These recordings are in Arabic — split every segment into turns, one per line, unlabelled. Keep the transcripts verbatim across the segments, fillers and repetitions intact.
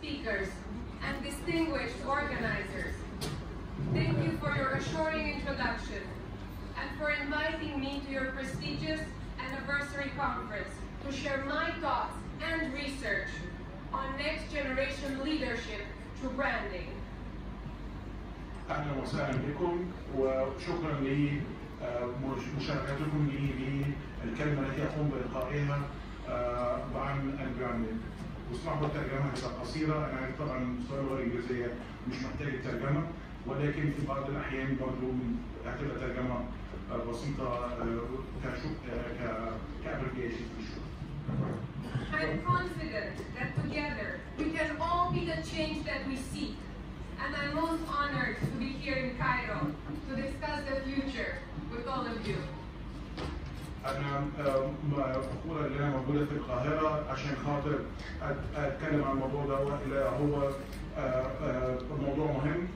speakers, and distinguished organizers. Thank you for your assuring introduction and for inviting me to your prestigious anniversary conference to share my thoughts and research on next generation leadership through branding.
أهلا وسهلا بكم وشكرا لمشاركتكم لي بالكلمة التي أقوم بإلقائها عن البراندنج. واسمحوا الترجمة هتبقى قصيرة، أنا عارف طبعا مستوى اللغة الإنجليزية مش محتاج الترجمة، ولكن في بعض الأحيان برضه هتبقى ترجمة بسيطة كأبريفيشن في الشغل.
I'm confident that together we can all be the change that we seek, and I'm most honored to be here in Cairo to discuss the future with all of you.
أنا فخورة إن أنا موجودة في القاهرة عشان خاطر أتكلم عن الموضوع ده، اللي هو موضوع مهم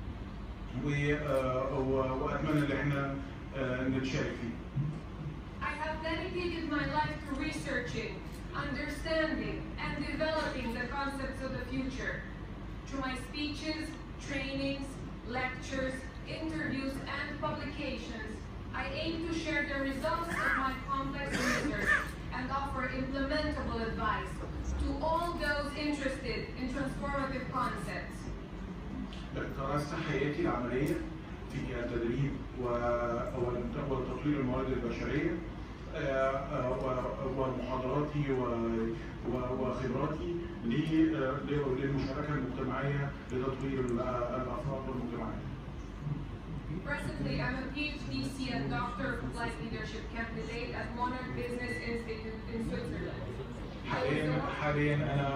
وأتمنى إن إحنا نتشارك فيه.
I have dedicated my life to researching, understanding, and developing the concepts of the future. Through my speeches, trainings, lectures, interviews, and publications, I aim to share the results of my complex research and offer implementable advice to all those interested in transformative concepts.
درست حياتي العملية في التدريب وتطوير الموارد البشرية ومحاضراتي وخبراتي للمشاركة المجتمعية لتطوير الأفراد والمجتمعات.
Presently, I'm a P H D and Doctor of Applied Leadership candidate at Monarch Business Institute in Switzerland.
حاليا حاليا أنا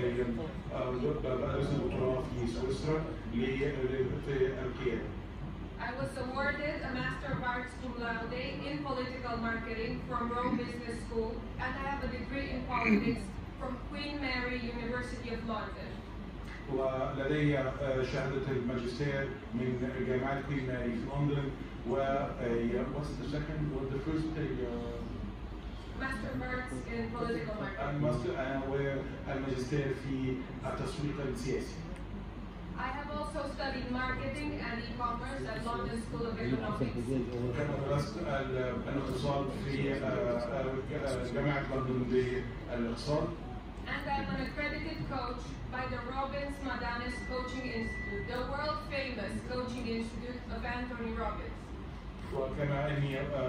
بدرس الدكتوراه في سويسرا في القيادة.
I was awarded a Master of Arts cum laude in Political Marketing from Rome Business School, and I have a degree in Politics from Queen Mary University of London.
ولدي شهادة الماجستير من جامعة كوين ماري في لندن و what's the second what the first
Master of Arts in Political Marketing.
الماستر والماجستير في التسويق السياسي.
I have also studied marketing and e-commerce at London School of Economics.
كما درست الاقتصاد في جامعة لندن للاقتصاد.
And I'm an accredited coach by the Robbins Madanes Coaching Institute, the world-famous coaching institute of Anthony Robbins.
وكما اني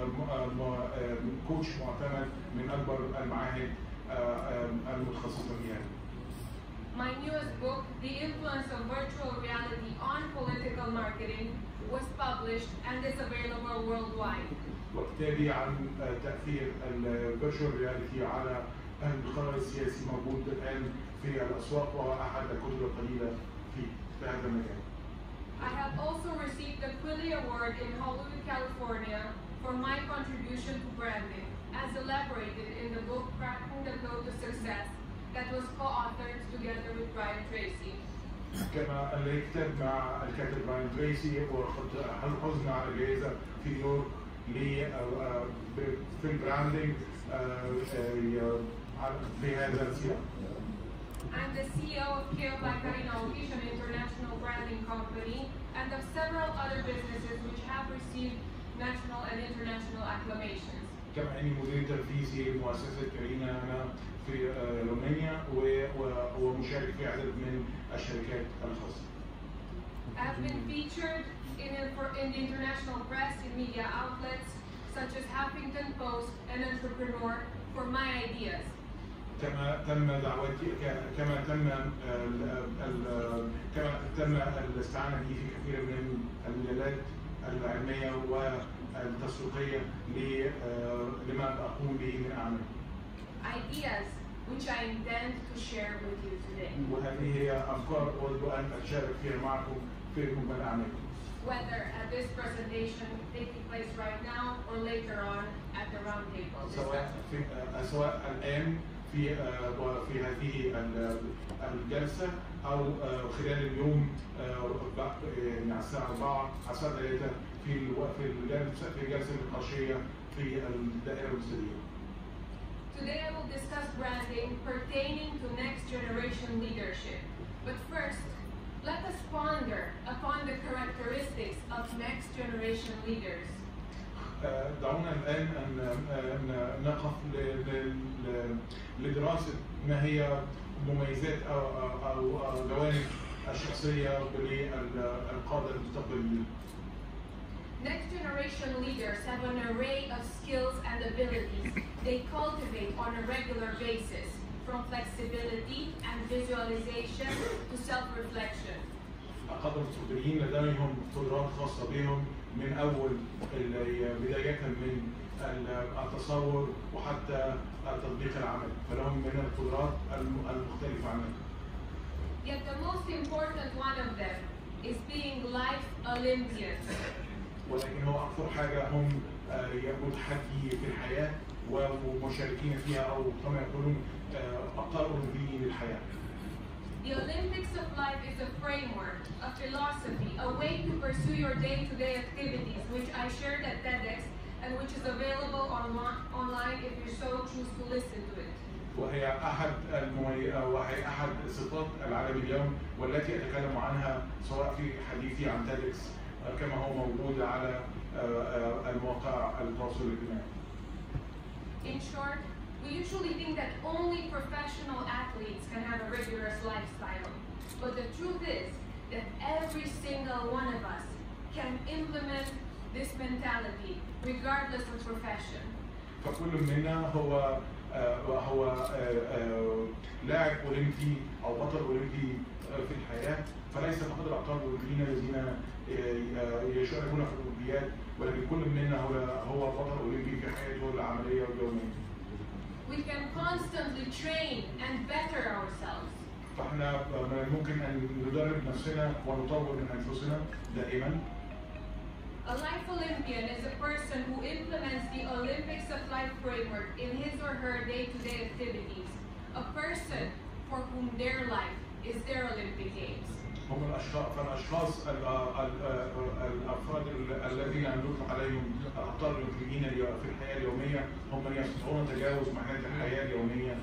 كوتش معتمد من اكبر المعاهد المتخصصة فيها.
My newest book, The Influence of Virtual Reality on Political Marketing, was published and is available worldwide.
وكتابي عن تأثير الفيرتشوال رياليتي على القرار السياسي موجود الآن في الأسواق وأحد الكتب القليلة في هذا المجال.
I have also received the Quilly Award in Hollywood, California for my contribution to branding, as elaborated in the book Cracking the Code to Success that was co-authored together with Brian Tracy.
كما الكتاب مع الكاتب براين تريسي وحصلنا على جائزة في نيويورك في البراندنج في هذا السياق.
I'm the C E O of Karina, Ochis, an international branding company, and of several other businesses which have received national and international acclamations.
كما اني مدير تنفيذي لمؤسسة كارينا انا في رومانيا ومشارك في عدد من الشركات الخاصة.
I've been featured in, in the international press in media outlets such as Huffington Post and Entrepreneur for my ideas.
كما تم دعوتي كما تم كما تم الاستعانة بي في كثير من المجالات العلمية والتسويقية لما أقوم به من أعمال.
Ideas which I intend to share with you today.
وهذه هي أفكار أود أن أشارك فيها معكم في مجمل أعمالي.
Whether at this presentation taking place right now or later on at the round table.
سواء في سواء الآن في في هذه الجلسة أو خلال اليوم يعني على الساعة أربعة على الساعة ثلاثة في في الجلسة في الجلسة النقاشية في الدائرة الاستديو.
Today I will discuss branding pertaining to next generation leadership. But first, let us ponder upon the characteristics of next generation leaders.
آه، دعونا الآن أن أن نقف ل- ل- ل- لدراسة ما هي مميزات أو أو أو جوانب الشخصية للقادة المستقبليين.
Next generation leaders have an array of skills and abilities they cultivate on a regular basis, from flexibility and visualization to self-reflection.
القادة المستقبليين لديهم قدرات خاصة بهم من أول ال- بداية من التصور وحتى التطبيق العملي، فلهم من القدرات الم- المختلفة عننا.
Yet the most important one of them is being life Olympians.
ولكن هو أكثر حاجة هم آه، متحدي في الحياة ومشاركين فيها أو كما يقولون آه، أبطال أولمبيين للحياة.
The Olympics of life is a framework, a philosophy, a way to pursue your day-to-day activities, which I shared at TEDx and which is available on- online if you so choose to listen to it.
وهي أحد الممي... وهي أحد صفات العالم اليوم والتي أتكلم عنها سواء في حديثي عن تيدكس كما هو موجود على المواقع التواصل الاجتماعي.
In short, we usually think that only professional athletes can have a rigorous lifestyle. But the truth is that every single one of us can implement this mentality regardless of profession.
فكل منا هو هو لاعب أولمبي أو بطل أولمبي في الحياة، فليس فقط الأبطال الأولمبيين الذين يشاركون في الأولمبياد، ولكن كل منا هو هو بطل أولمبي في حياته العملية واليومية.
We can constantly train and better ourselves.
فاحنا من الممكن أن ندرب نفسنا ونطور من أنفسنا دائما.
A life Olympian is a person who implements the Olympics of life framework in his or her day-to-day activities. A person for whom their life is their Olympic Games.
هم الأشخاص فالأشخاص الأفراد الذين نطلق عليهم الأبطال الأولمبيين في الحياة اليومية هم من يستطيعون تجاوز مرحلة الحياة اليومية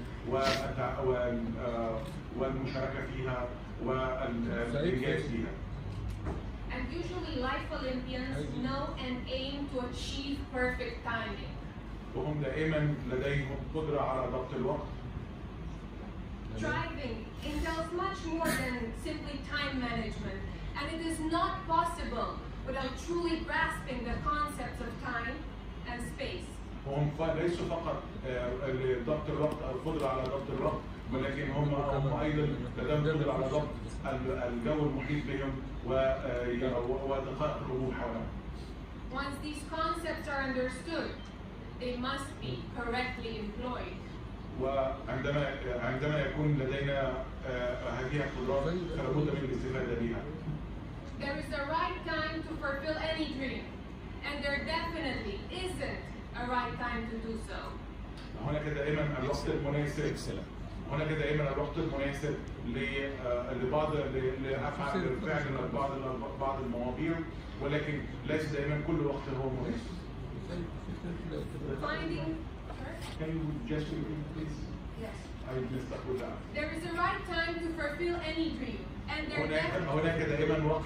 والمشاركة فيها والإنجاز فيها.
And usually life Olympians know and aim to achieve perfect timing.
وهم دائما لديهم قدرة على ضبط الوقت.
Driving entails much more than simply time management, and it is not possible without truly grasping the concepts of time and space.
وهم ليسوا فقط ضبط الوقت أو القدرة على ضبط الوقت، ولكن هم هم أيضا لديهم قدرة على ضبط الجو المحيط بهم ودقائق الأمور حولهم.
Once these concepts are understood, they must be correctly employed.
وعندما عندما يكون لدينا هذه القدرات فلابد من الاستفادة بها.
There is a right time to fulfill any dream, and there definitely isn't a right time to do so.
هناك دائما الوقت المناسب. هناك دائما الوقت المناسب لبعض لأفعال فعل بعض بعض المواضيع، ولكن ليس دائما كل وقت هو مناسب.
Finding.
Can you just repeat, please?
Yes.
I messed up with that.
There is a right time to fulfill any dream, and there
هناك هناك دائما وقت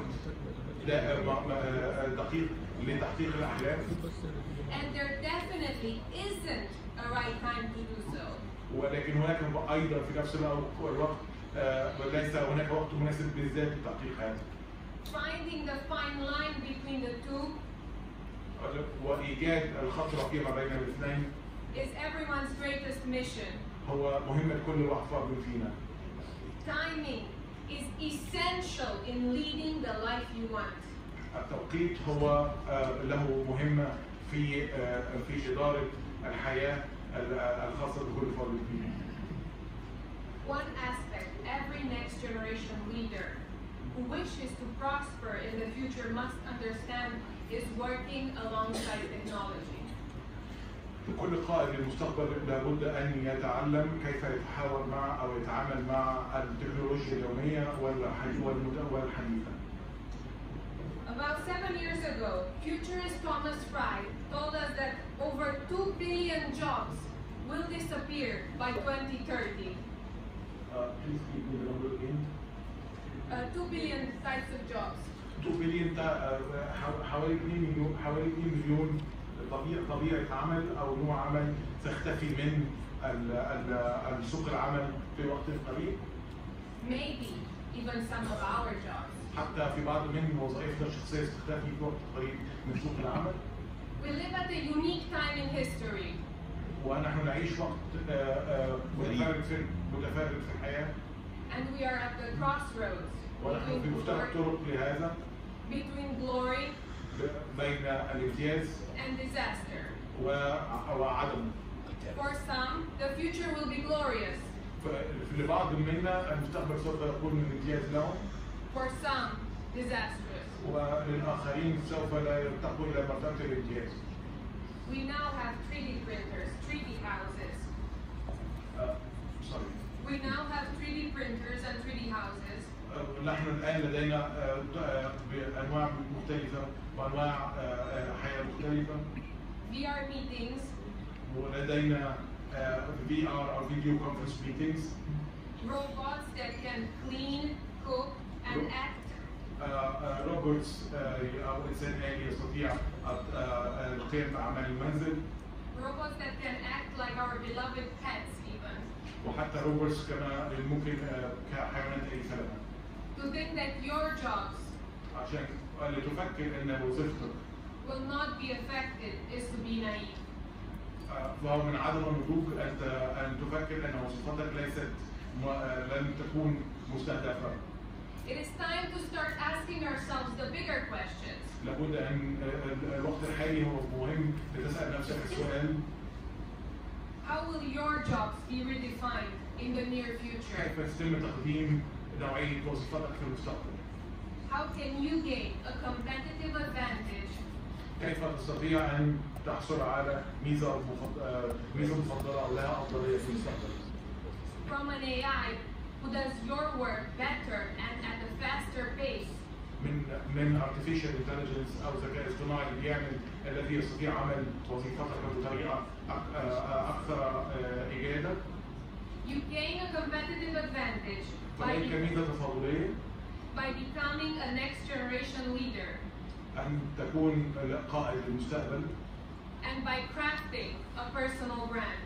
دقيق لتحقيق الأحلام.
And there definitely isn't a right time to do so.
ولكن هناك أيضا في نفس الوقت ليس هناك وقت مناسب بالذات لتحقيق هذا.
Finding the fine line between the two
وإيجاد الخط الرقيق ما بين الاثنين
is everyone's greatest mission.
هو مهمة كل واحد فينا.
Timing is essential in leading the life you want.
التوقيت هو له مهمة في في إدارة الحياة الخاصة بكل فرد فينا.
One aspect every next generation leader who wishes to prosper in the future must understand is working alongside technology.
كل قائد للمستقبل لابد أن يتعلم كيف يتحاور مع أو يتعامل مع التكنولوجيا اليومية والحديثة.
About seven years ago, futurist Thomas Fry told us that over two billion jobs will disappear by twenty thirty.
Uh, please give me the number again.
uh, two billion types of jobs.
two billion تا- حو- حوالي اثنين مليون حوالي اثنين مليون طبيعة طبيعة عمل أو نوع عمل تختفي من ال- ال- السوق العمل في وقت قريب.
Maybe even some of our jobs.
حتى في بعض من وظائفنا الشخصية تختفي في وقت قريب من سوق العمل.
We live at a unique time in history.
ونحن نعيش وقت آه، آه، متفرد في متفرد في الحياة.
And we are at the crossroads
ونحن في
between
مفترق
glory,
طرق لهذا
between glory
بين الامتياز
and disaster.
و- وعدمه.
For some, the future will be glorious.
ف- لبعض منا المستقبل سوف يكون من امتياز لهم،
For some, disastrous.
وللآخرين سوف لا يرتقوا إلى مرتبة الامتياز.
We now have three D printers, three D houses.
آه، sorry.
We now have three D printers and three D houses.
آه، نحن الآن لدينا آه، آه، بأنواع مختلفة وأنواع آه، آه، حياة مختلفة،
V R meetings,
ولدينا في آر أو فيديو كونفرنس ميتينجز،
robots that can clean, cook, and act.
روبوتس أو إنسان آلي يستطيع آه، آه، القيام بأعمال المنزل،
Robots that can act like our beloved pets even.
وحتى روبوتس كما ممكن آه، كحيوانات أليفة لنا.
To think that your jobs
عشان لتفكر ان وظيفتك
will not be affected is to be naive.
آه، فهو من عدم النضوج ان ت- ان تفكر ان وظيفتك ليست م- آه، لن تكون مستهدفه.
It is time to start asking ourselves the bigger questions.
لابد ان آه، ال- الوقت الحالي هو مهم لتسال نفسك السؤال:
How will your jobs be redefined in the near future?
كيف يتم تقديم نوعيه وظيفتك في المستقبل؟
How can you gain a competitive advantage
كيف تستطيع ان تحصل على ميزه مفض- آه، ميزه مفضله او لها افضليه في المستقبل؟
from an A I who does your work better and at a faster pace?
من من artificial intelligence او ذكاء اصطناعي بيعمل الذي يستطيع عمل وظيفتك بطريقه أك- آه، اكثر آه، اجاده.
You gain a competitive advantage by,
فهناك ميزه تفاضليه
by becoming a next generation leader
ان تكون قائد المستقبل
and by crafting a personal brand.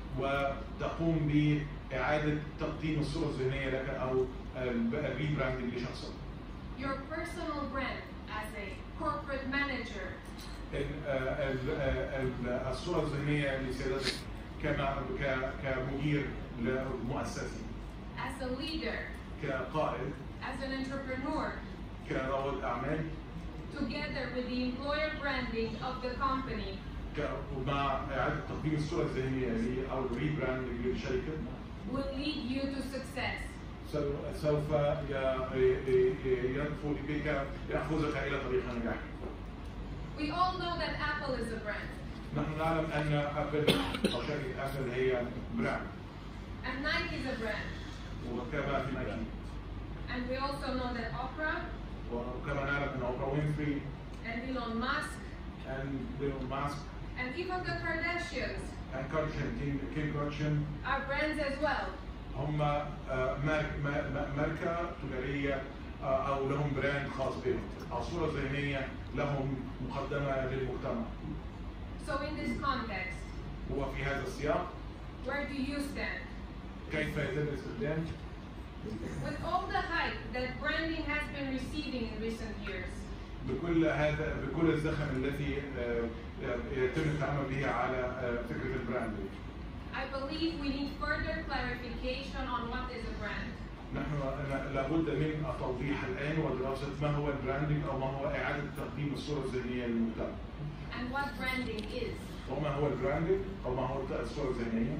وتقوم باعاده تقديم الصوره الذهنيه لك او الريبراندنج لشخصك.
Your personal brand as a corporate manager,
ال- آه، ال- آه، ال- الصوره الذهنيه لسيادتك كما ك- كمدير مؤسسي،
as a leader,
كقائد،
as an entrepreneur,
كرواد اعمال،
together with the employer branding of the company,
ك- ومع اعاده تقديم الصوره الذهنيه لي او الريبراندنج للشركه
will lead you to success.
سو- سوف ي- ي- ي- يدفع بك ياخذك الى طريق النجاح.
We all know that Apple is a brand,
نحن نعلم ان ابل او شركه ابل هي براند،
and Nike is a brand,
وكما في نايكي،
and we also know that Oprah
وكما نعلم ان اوبرا وينفري
and Elon Musk
and Elon Musk
and even the Kardashians
and كيم كيم كارداشيان
are brands as well.
هم آه، مارك- ما- ما- ماركة تجارية آه، أو لهم براند خاص بهم أو صورة ذهنية لهم مقدمة للمجتمع.
So in this context,
وفي هذا السياق
where do you stand?
كيف يتم الاستخدام
With all the hype that branding has been receiving in recent years,
بكل هذا بكل الزخم الذي آه، آه، يتم التعامل به على آه، فكرة البراندنج.
I believe we need further clarification on what is a brand.
نحن لابد من التوضيح الآن ودراسة ما هو البراندنج أو ما هو إعادة تقديم الصورة الذهنية للمجتمع.
And what branding is.
وما هو البراندنج أو ما هو الصورة الذهنية؟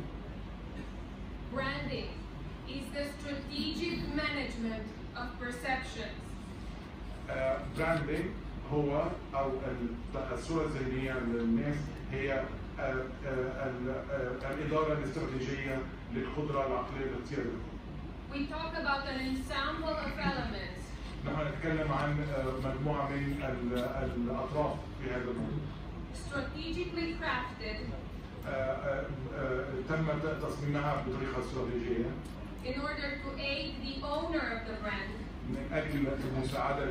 Branding is the strategic management of perceptions.
براندنج هو أو ال- الصورة الذهنية للناس هي آه، آه، ال- آه، الإدارة الاستراتيجية للقدرة العقلية لاختيار.
We talk about an ensemble of elements
نحن نتكلم عن آه، مجموعة من ال- الأطراف في هذا الموضوع.
strategically crafted
آه، آه، آه، تم تصميمها بطريقة استراتيجية
in order to aid the owner of the brand
من اجل مساعده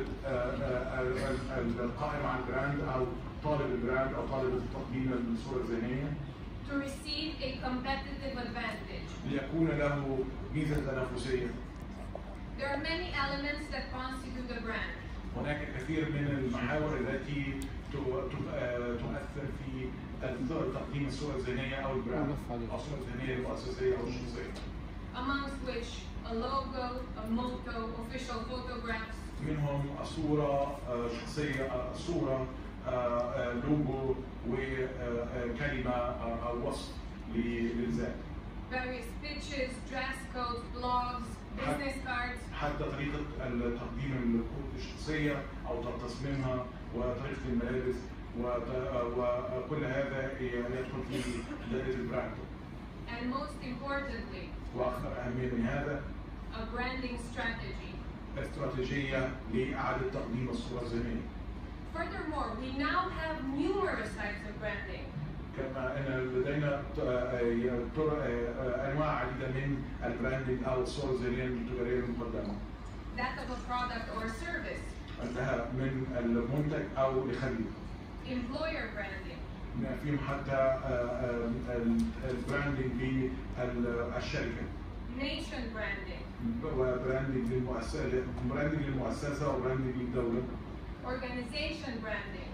القائم على البراند او طالب البراند او طالب تقديم الصوره الذهنيه
to receive a competitive advantage.
ليكون له ميزه تنافسيه.
There are many elements that constitute a brand.
هناك كثير من المحاور التي تؤثر في تقديم الصوره الذهنيه او البراند او الصوره الذهنيه المؤسسيه او الشخصيه.
Amongst which a logo, a motto, official photographs.
منهم صوره شخصيه، صوره لوجو وكلمه او وصف للذات.
Various pitches, dress codes, blogs, business cards.
حتى طريقه تقديم الكروت الشخصيه او تصميمها وطريقه الملابس وكل هذا يدخل في دائره البراند.
And most importantly,
واكثر اهميه من هذا
a branding strategy.
استراتيجيه لاعاده تقديم الصوره الذهنيه.
Furthermore, we now have numerous types of branding.
كما ان لدينا انواع عديده من البراندنج او الصور الذهنيه التجاريه المقدمه.
That of a product or service.
انتهى من المنتج او لخدمه.
Employer branding.
فيهم حتى البراندنج للشركه.
Nation branding.
وبراندنج للمؤسسه، براندنج للمؤسسه وبراندنج للدوله.
Organization branding.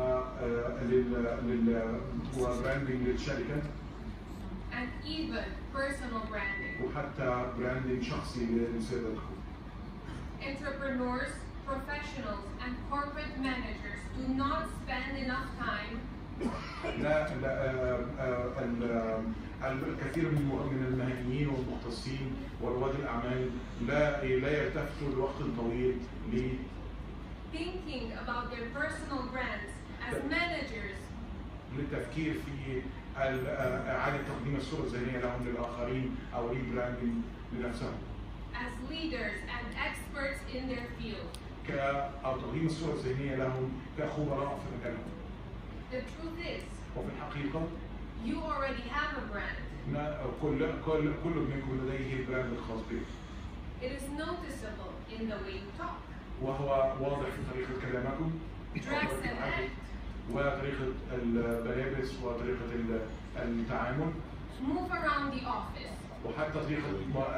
وبراندنج للشركه.
And even personal branding.
وحتى براندنج شخصي لسيادتكم.
Entrepreneurs, professionals, and corporate managers do not spend enough time.
لا لا الكثير من المهنيين والمختصين ورواد الاعمال لا لا يلتفتوا لوقت طويل ل
thinking about their personal brands as managers.
للتفكير في اعاده تقديم الصوره الذهنيه لهم للاخرين او ريبراندنج لنفسهم.
As leaders and experts in their field.
ك او تقديم الصوره الذهنيه لهم كخبراء في مجالهم.
The truth is.
وفي الحقيقه.
You already have a brand.
كل كل كل منكم لديه البراند الخاص به.
It is noticeable in the way you talk.
وهو واضح في طريقه كلامكم.
Dress and act.
وطريقه الملابس وطريقه التعامل.
Move around the office.
وحتى طريقه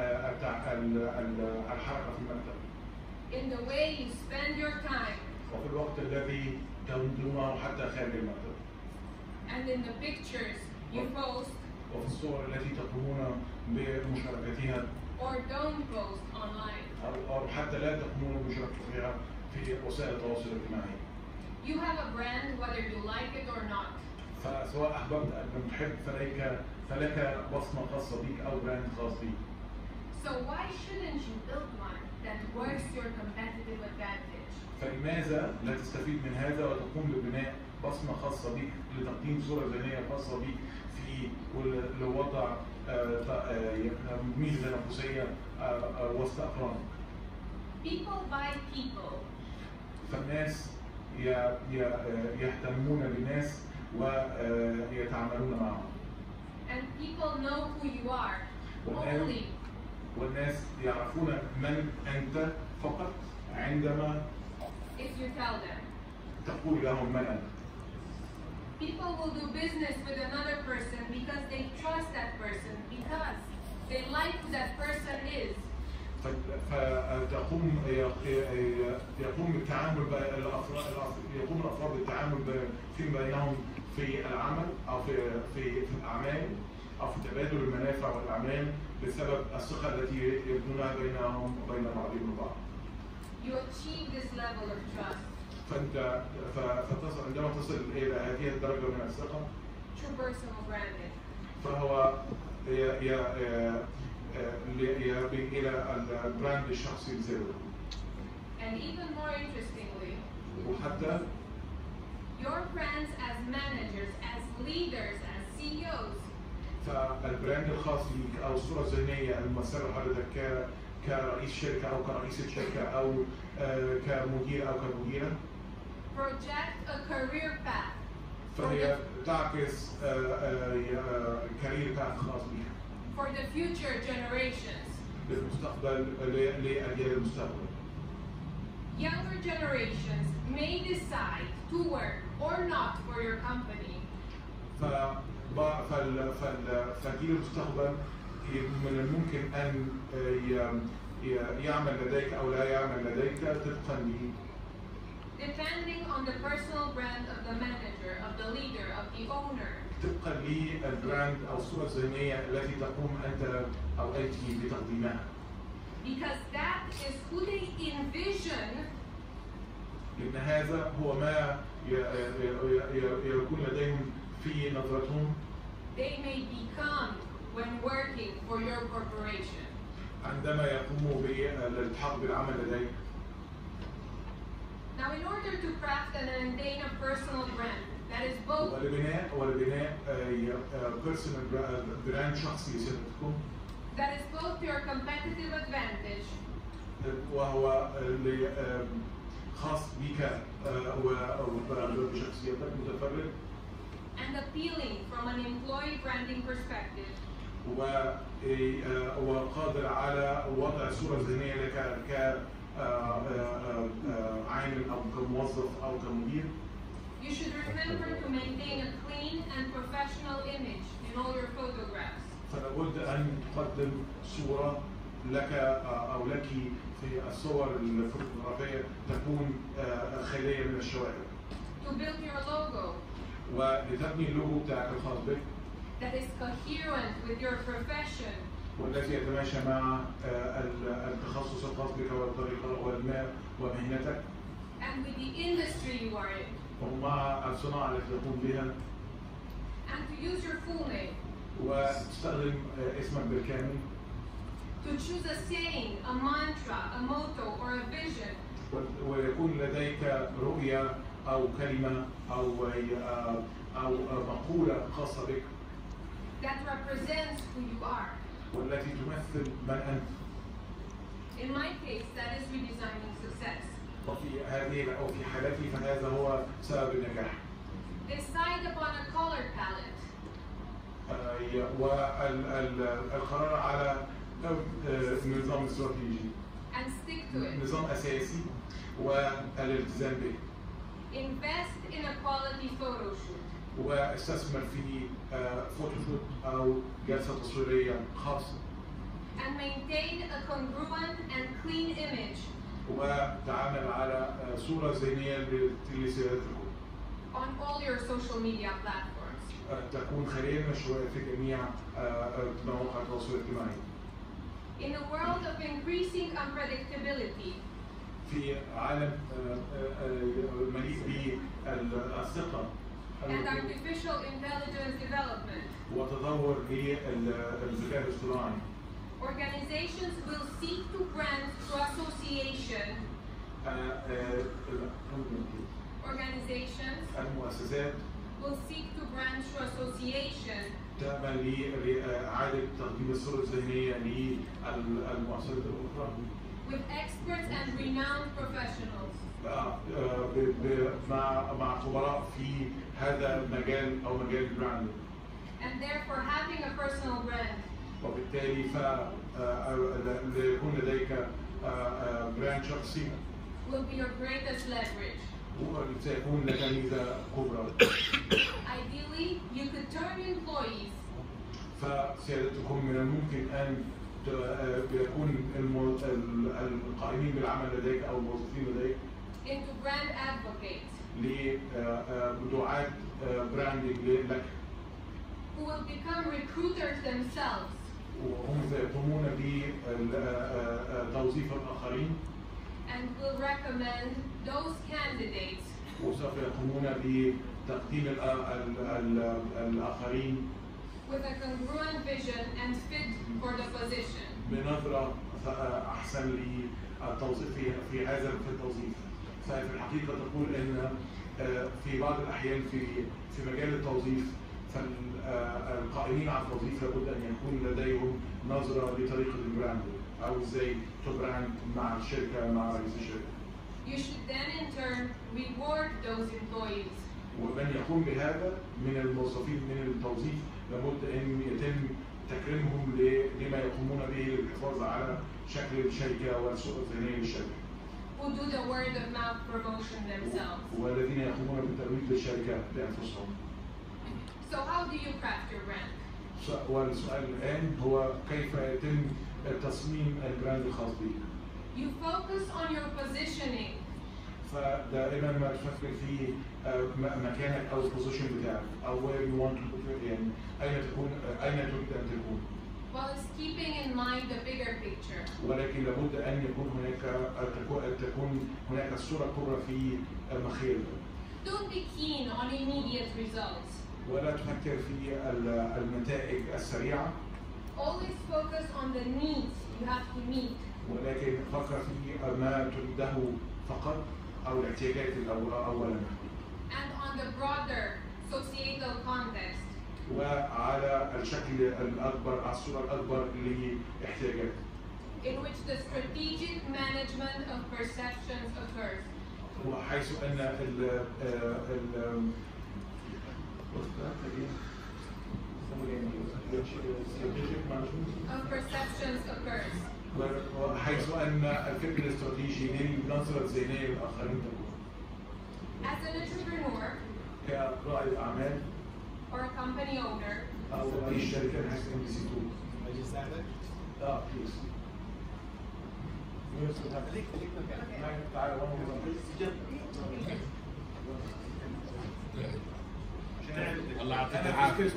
الحركه في المكتب.
In the way you spend your time.
وفي الوقت الذي تمضونه حتى خارج المكتب.
And in the pictures you post.
وفي الصور التي تقومون بمشاركتها.
Or don't post online.
أو أو حتى لا تقومون بمشاركتها في وسائل التواصل الاجتماعي.
You have a brand whether you like it or not.
فسواء أحببت أم تحب فلك فلك بصمة خاصة بك أو براند خاص بك.
So why shouldn't you build one that works your competitive advantage?
فلماذا لا تستفيد من هذا وتقوم ببناء بصمة خاصة بك لتقديم صورة ذهنية خاصة بك في لوضع ميزة تنافسية وسط أقرانك.
People buy people.
فالناس يهتمون بالناس ويتعاملون معهم.
And people know who you are. Only.
والناس يعرفون من أنت فقط عندما
if you tell them.
تقول لهم من أنت.
People will do business with another person because they trust that person, because they like who that person is.
فتقوم يقوم بالتعامل الافراد يقوم الافراد بالتعامل فيما بينهم في العمل او في في في الاعمال او في تبادل المنافع والاعمال بسبب الثقه التي يبنونها بينهم وبين بعضهم البعض.
You achieve this level of trust.
فانت فتصل عندما تصل الى هذه الدرجه من الثقه.
True personal branding.
فهو يربي الى البراند الشخصي لذاته.
And even more interestingly,
وحتى
your brands as managers, as leaders, as C E Os.
فالبراند الخاص بك او الصوره الذهنيه الممثله حضرتك كرئيس شركه او كرئيسه شركه او كمدير او كمديره.
Project a career path.
فهي تعكس كارير باث خاص بك.
For the future generations.
للمستقبل لأجيال المستقبل.
Younger generations may decide to work or not for your company.
ف فال فال فجيل المستقبل من الممكن أن يعمل لديك أو لا يعمل لديك طبقا ل
depending on the personal brand of the manager, of the leader, of the owner.
طبقا للبراند أو الصورة الذهنية التي تقوم أنت أو أنت بتقديمها.
Because that is who they envision.
لأن هذا هو ما يكون لديهم في نظرتهم.
They may become when working for your corporation.
عندما يقوموا بالالتحاق بالعمل لديك.
Now, in order to craft and maintain a personal brand that is both
ولبناء ولبناء personal brand شخصي لشركتكم.
That is both your competitive advantage.
وهو خاص بك وبشخصيتك متفرد.
And appealing from an employee branding perspective.
وقادر على وضع صورة ذهنية لك كعامل أو كموظف أو كمدير.
You should remember to maintain a clean and professional image in all your photographs.
فلابد أن تقدم صورة لك أو لك في الصور الفوتوغرافية تكون خالية من الشوائب.
To build your logo.
ولتبني اللوجو بتاعك الخاص بك.
That is coherent with your profession.
والذي يتماشى مع التخصص الخاص بك والطريقة والماء ومهنتك.
And with the industry you are in.
ومع الصناعة التي تقوم بها.
And to use your full name.
وتستخدم اسمك بالكامل.
To choose a saying, a mantra, a motto, or a vision.
ويكون لديك رؤية أو كلمة أو أو مقولة خاصة بك.
That represents who you are.
والتي تمثل من أنت.
In my case, that is redesigning success.
وفي هذه أو في حالتي فهذا هو سبب النجاح.
Decide upon a color palette.
والقرار على نظام استراتيجي.
And stick to it.
نظام أساسي والالتزام به.
Invest in a quality photo shoot.
واستثمر في فوتوشوت أو جلسة تصويرية خاصة.
And maintain a congruent and clean image.
وتعامل على صورة ذهنية لسيرتكم.
On all your social media platforms.
تكون خالية من الشوائب في جميع مواقع التواصل الاجتماعي.
In a world of increasing unpredictability.
في عالم مليء بالثقة.
And artificial intelligence development.
وتطور للذكاء الاصطناعي.
Organizations will seek to brand through association. Organizations
المؤسسات
will seek to brand through association.
تعمل لإعادة تقديم الصورة الذهنية للمؤسسات الأخرى.
With experts and renowned professionals.
مع مع خبراء في هذا المجال أو مجال البراند.
And therefore having a personal brand.
وبالتالي فليكون لديك براند شخصي.
Will be your greatest leverage.
وسيكون لك ميزة كبرى.
Ideally, you could turn employees.
فسيادتكم من الممكن أن يكون القائمين بالعمل لديك أو الموظفين لديك
into brand advocates.
لدعاة براندنج لك.
Who will become recruiters themselves.
وهم سيقومون بتوظيف الآخرين.
And will recommend those candidates.
وسوف يقومون بتقديم الآخرين.
With a congruent vision and fit for the position.
بنظرة أحسن للتوظيف في هذا في التوظيف. ففي الحقيقة تقول إن في بعض الأحيان في في مجال التوظيف فالقائمين على التوظيف لابد أن يكون لديهم نظرة لطريقة البراند أو إزاي تبراند مع الشركة مع رئيس الشركة.
You should then in turn reward those employees.
ومن يقوم بهذا من الموظفين من التوظيف لابد أن يتم تكريمهم لما يقومون به للحفاظ على شكل الشركة والسوق الذهنية للشركة.
Who do the word of mouth promotion themselves.
والذين يقومون بالترويج للشركة بأنفسهم.
So how do you craft your brand?
والسؤال الآن هو كيف يتم تصميم البراند الخاص بك؟
You focus on your positioning.
فدائما ما تفكر في مكانك او البوزيشن بتاعك او where you want to put يعني اين تكون اين تريد ان تكون.
While it's keeping in mind the bigger picture.
ولكن لابد ان يكون هناك تكون هناك الصورة الكبرى في المخيل.
Don't be keen on immediate results.
ولا تفكر في النتائج السريعة.
Always focus on the needs you have to meet.
ولكن فكر في ما تريده فقط أو الاحتياجات أولاً.
And on the broader societal context.
وعلى الشكل الأكبر الصورة الأكبر لاحتياجات.
In which the strategic management of perceptions occurs.
وحيث أن ال ال
of perceptions occurs.
حيث أن الفكر الاستراتيجي للنظرة الذهنية للآخرين تكون.
As an entrepreneur.
كرائد أعمال.
Or a company owner.
أو رئيس شركة حسب ام بي سي اثنين. اه بليز. تعالى
الله يعطيك العافية.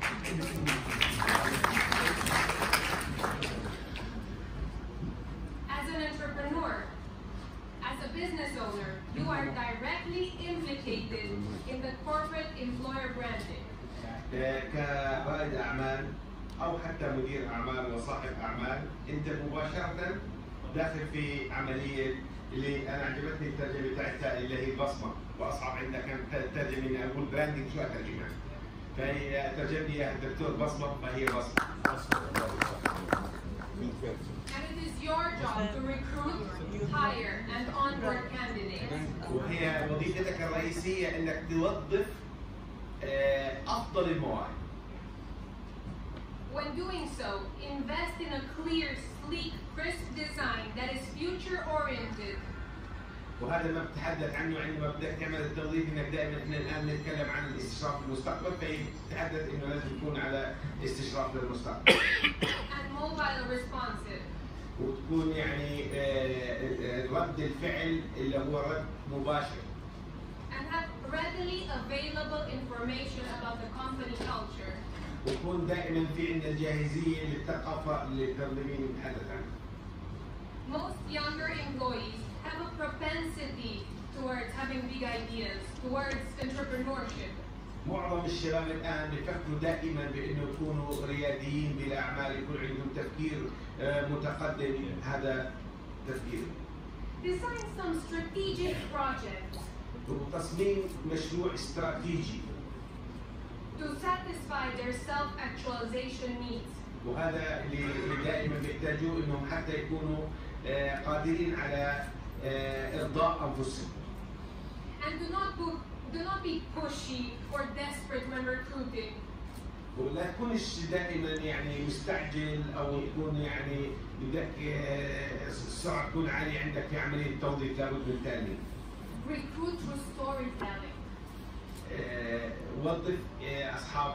As an entrepreneur, as a business owner, you are directly implicated in the corporate employer branding.
كرائد أعمال أو حتى مدير أعمال وصاحب أعمال، أنت مباشرة داخل في عملية اللي أنا عجبتني الترجمة بتاعتها اللي هي البصمة، وأصعب عندنا كانت ترجمة إني أقول براندنج شو أترجمها؟ فهي ترجم لي يا دكتور بصمة فهي بصمة.
And it is your job to recruit, hire, and onboard candidates.
وهي وظيفتك الرئيسية إنك توظف أفضل المواهب.
When doing so, invest in a clear, sleek, crisp design that is future-oriented.
وهذا ما بتحدث عنه عندما بدك تعمل التوظيف، انك دائما احنا الان نتكلم عن الاستشراف للمستقبل، فيتحدث انه لازم يكون على استشراف للمستقبل.
And mobile responsive.
وتكون يعني رد الفعل اللي هو رد مباشر.
And have readily available information about the company culture.
وتكون دائما في عندنا الجاهزيه للثقافه اللي التنظيميين نتحدث عنها.
Most younger employees have a propensity towards having big ideas, towards entrepreneurship.
معظم الشباب الان بيفكروا دائما بانه يكونوا رياديين بالاعمال، يكون عندهم تفكير متقدم. هذا تفكير.
Design some strategic projects.
وتصميم مشروع استراتيجي.
To satisfy their self-actualization needs.
وهذا اللي دائما بيحتاجوه انهم حتى يكونوا قادرين على ارضاء انفسهم.
And do not do, do not be pushy or desperate when recruiting.
ولا تكونش دائما يعني مستعجل او تكون يعني بدك السرعه تكون عاليه عندك في عمليه التوظيف، لابد من التأمين.
Recruit through storytelling.
وظف اصحاب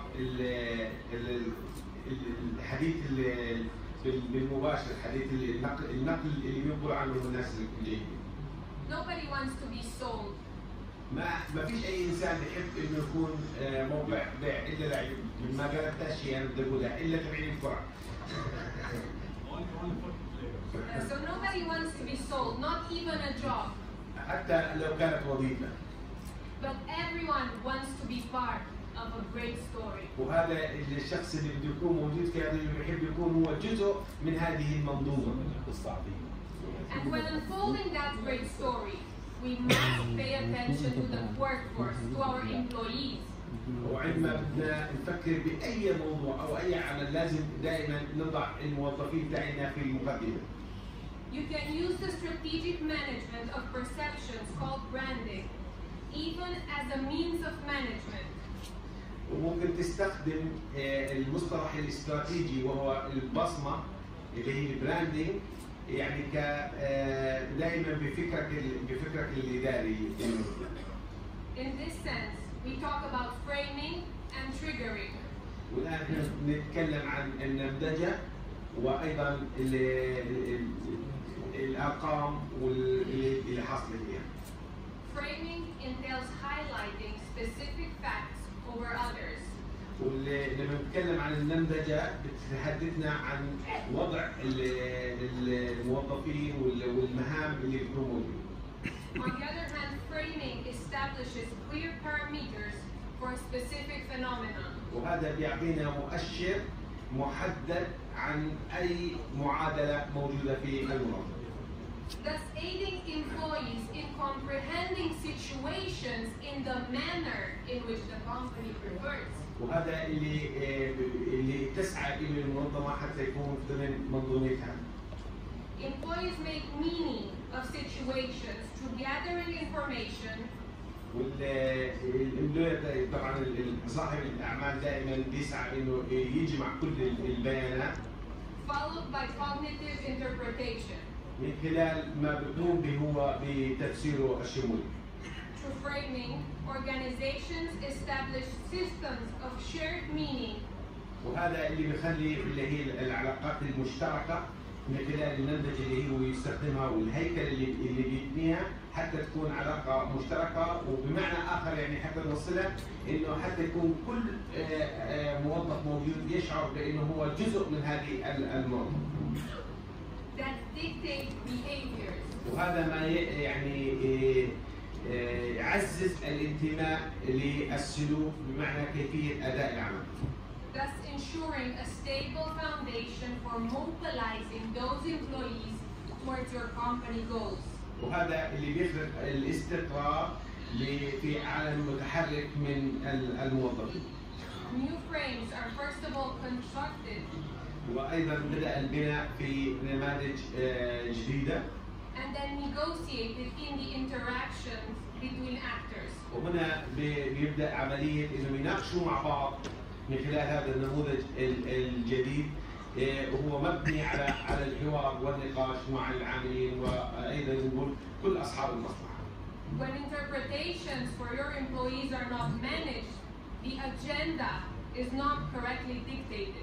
الحديث بالمباشر، حديث النقل النقل اللي بينقل عنه الناس اللي
Nobody wants to be sold.
ما ما فيش اي انسان بيحب انه يكون موقع بيع الا لعيب، ما قالت شيء انا بدي اقولها الا تبعين الفرع.
So nobody wants to be sold, not even a job.
حتى لو كانت وظيفه.
But everyone wants to be part of a great story.
وهذا الشخص اللي بده يكون موجود في هذا اللي بيحب يكون هو جزء من هذه المنظومه الصعبه.
And when unfolding that great story, we must pay attention to the workforce, to our employees.
وعندما بدنا نفكر باي موضوع او اي عمل لازم دائما نضع الموظفين تاعنا في المقدمه.
You can use the strategic management of perceptions called branding, even as a means of management.
وممكن تستخدم المصطلح الاستراتيجي وهو البصمه اللي هي البراندنج، يعني ك دائما بفكرك بفكرك الاداري.
In this sense, we talk about framing and triggering.
والان نتكلم عن النمذجه وايضا الارقام واللي حاصله فيها.
Framing entails highlighting specific facts over others.
ولما نتكلم عن النمذجه بتحدثنا عن وضع الموظفين والمهام اللي بيقوموا بها.
On the other hand, framing establishes clear parameters for a specific phenomenon.
وهذا بيعطينا مؤشر محدد عن اي معادله موجوده في المنظمه.
Thus aiding employees in comprehending situations in the manner in which the company prefers.
وهذا اللي اللي تسعى اليه المنظمه حتى يكون ضمن منظومتها.
Employees make meaning of situations through gathering information.
والامبلوي طبعا صاحب الاعمال دائما بيسعى انه يجمع كل البيانات.
Followed by cognitive interpretation.
من خلال ما بيقوم به هو بتفسيره الشمولي.
Through framing, organizations establish systems of shared meaning.
وهذا اللي بيخلي اللي هي العلاقات المشتركه من خلال النمذجه اللي هو يستخدمها والهيكل اللي اللي بيبنيها حتى تكون علاقه مشتركه، وبمعنى اخر يعني حتى نوصلها انه حتى يكون كل موظف موجود يشعر بانه هو جزء من هذه المنظمه.
That dictate behaviors.
وهذا ما يعني يعزز الانتماء للسلوك بمعنى كيفيه اداء العمل.
Thus ensuring a stable foundation for mobilizing those employees towards your company goals.
وهذا اللي بيخلق الاستقرار في عالم متحرك من الموظفين.
New frames are first of all constructed.
وايضا بدا البناء في نماذج جديده.
And then negotiated in the interactions between actors.
وهنا بيبدا عمليه انه يناقشوا مع بعض من خلال هذا النموذج الجديد، وهو مبني على على الحوار والنقاش مع العاملين وايضا نقول كل اصحاب المصلحه.
When interpretations for your employees are not managed, the agenda is not correctly dictated.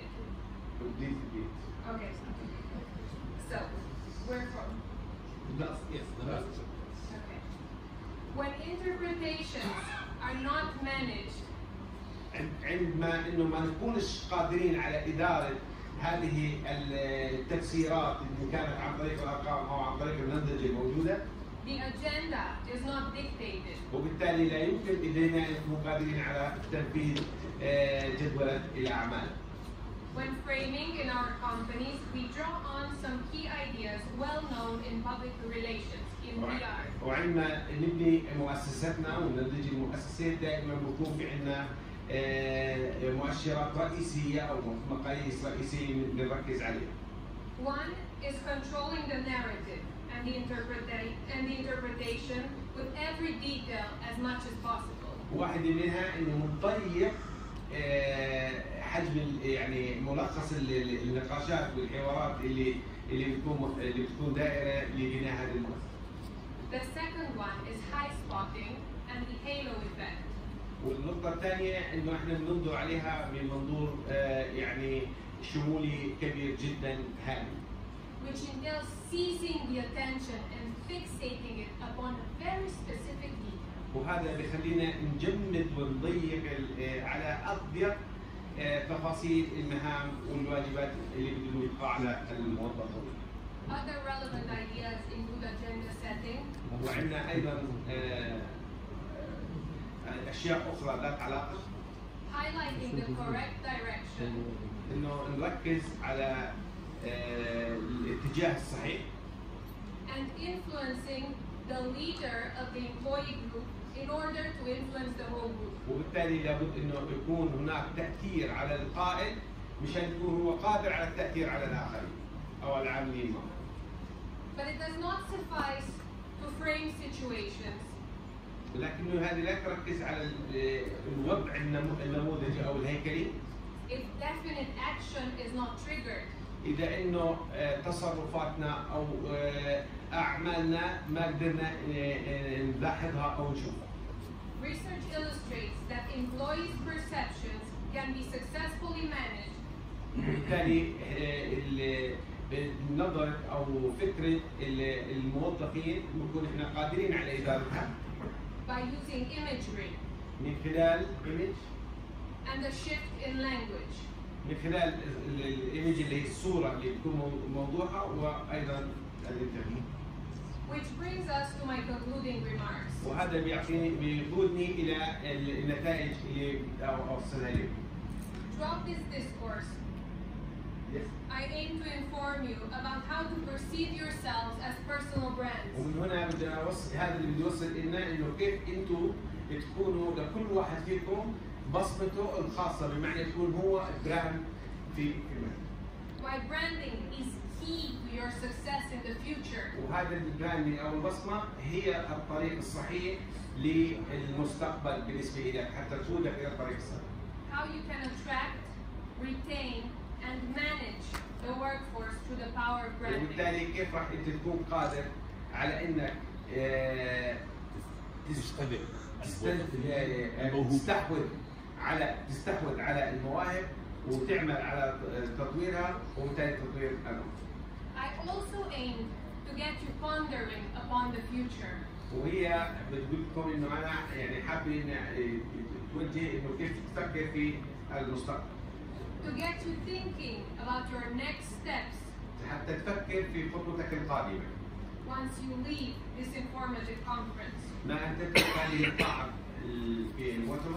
Okay. So, where from?
Yes, yes, the last.
Okay. When interpretations are not managed,
عندما انه ما نكونش قادرين على اداره هذه التفسيرات اللي كانت عن طريق الارقام او عن طريق النمذجه الموجوده.
The agenda is not dictated.
وبالتالي لا يمكن الينا نكون قادرين على تنفيذ جدولة الاعمال.
When framing in our companies, we draw on some key ideas well known in public relations, in P R.
وعندما نبني مؤسستنا وننتج المؤسسات دائما بيكون في عندنا مؤشرات رئيسيه او مقاييس رئيسيه بنركز عليها.
One is controlling the narrative and the interpretation and the interpretation with every detail as much as possible.
واحدة منها انه نضيق حجم يعني ملخص النقاشات والحوارات اللي اللي بتكون اللي بتكون دائره لبناء هذه المؤسسه.
The second one is high spotting and the halo effect.
والنقطة الثانية انه احنا بننظر عليها من منظور يعني شمولي كبير جدا هائل.
Which entails seizing the attention and fixating it upon a very specific detail.
وهذا بيخلينا نجمد ونضيق على أضيق تفاصيل المهام والواجبات اللي بدهم يقع على الموظفين.
Other relevant ideas include agenda setting.
وعندنا أيضا أشياء أخرى ذات علاقة.
Highlighting the correct direction.
إنه نركز على الاتجاه الصحيح.
And influencing the leader of the employee group in order to influence the whole group.
وبالتالي لابد انه يكون هناك تأثير على القائد مشان يكون هو قادر على التأثير على الآخرين أو العاملين معه.
But it does not suffice to frame situations.
ولكنه هذه لا تركز على الوضع النموذجي او الهيكلي.
If definite action is not triggered,
إذا إنه تصرفاتنا أو أعمالنا ما قدرنا نلاحظها أو نشوفها.
Research illustrates that employees' perceptions can be successfully managed.
بالتالي النظر أو فكرة الموظفين بنكون إحنا قادرين على إدارتها.
By using imagery.
من خلال image.
And a shift in language.
من خلال الايمج اللي هي الصوره اللي بتكون موضوعها وايضا الانترفيو.
Which brings us to my concluding remarks.
وهذا بيعطيني بيقودني الى النتائج اللي اوصلها لكم.
Throughout this discourse,
yes.
I aim to inform you about how to perceive yourselves as personal brands.
ومن هنا بدي اوصل هذا اللي بدي اوصل لنا انه كيف انتم تكونوا لكل واحد فيكم بصمته الخاصة، بمعنى يكون هو براند في المهنة.
Why branding is key to your success in the future.
وهذا البراندنج أو البصمة هي الطريق الصحيح للمستقبل بالنسبة لك حتى تقودك إلى الطريق الصحيح.
How you can attract, retain, and manage the workforce through the power of branding.
وبالتالي كيف راح أنت تكون قادر على إنك
تستهدف
تستحوذ على تستحوذ على المواهب وتعمل على تطويرها وبالتالي تطوير الأمر.
I also aim to get you pondering upon the future.
وهي بتقول لكم إنه أنا يعني حابب إن توجه إنه كيف تفكر في المستقبل.
To get you thinking about your next steps.
حتى تفكر في خطوتك القادمة.
Once you leave this informative conference.
ما أن تترك هذه القاعة في المؤتمر.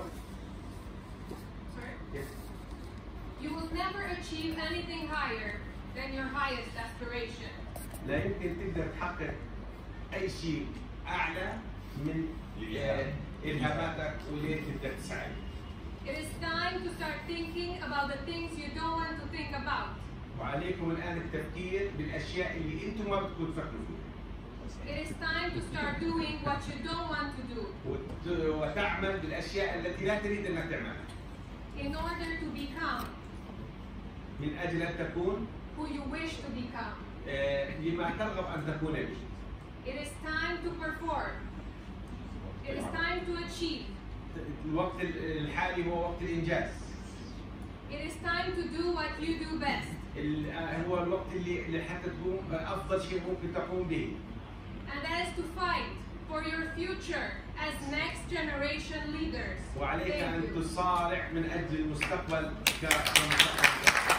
Yes.
You will never achieve anything higher than your highest aspiration.
لا يمكن تقدر تحقق أي شيء أعلى من إلهاماتك واللي تقدر تسعى.
It is time to start thinking about the things you don't want to think about.
وعليكم الآن التفكير بالأشياء اللي أنتم ما بدكم تفكروا فيها.
It is time to start doing what you don't want to do.
وتعمل بالأشياء التي لا تريد أنك تعملها.
In order to become.
من أجل أن تكون.
Who you wish to become.
لما ترغب أن تكون به.
It is time to perform. It is time to achieve.
الوقت الحالي هو وقت الإنجاز.
It is time to do what you do best.
هو الوقت اللي حتى تقوم أفضل شيء ممكن تقوم به.
And that is to fight for your future as next generation leaders.
وعليك أن تصارع من أجل المستقبل كمستقبل.